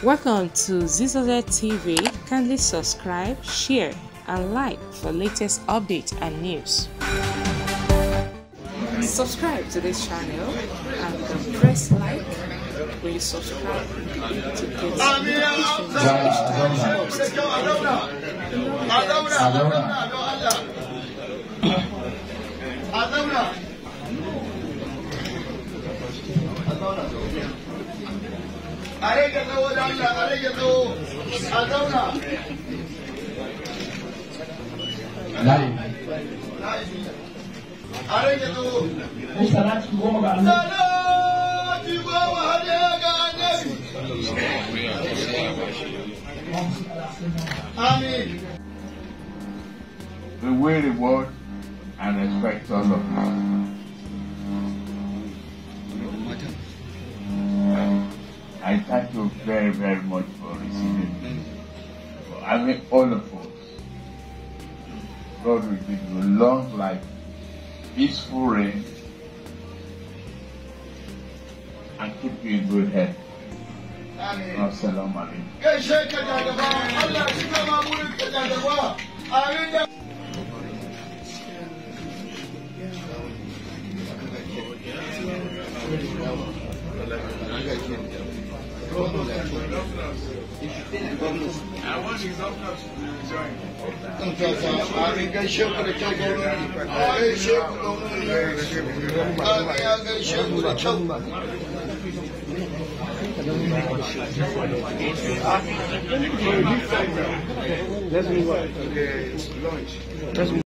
Welcome to Zisodel TV. Kindly subscribe, share, and like for latest updates and news. Subscribe to this channel and press like when you subscribe to get notifications each We will reward and respect all of you. I thank you very, very much for receiving me, for having all of us. God will give you long life, peaceful reign, and keep you in good health. Assalamu alaikum. Let's move on. Okay, lunch.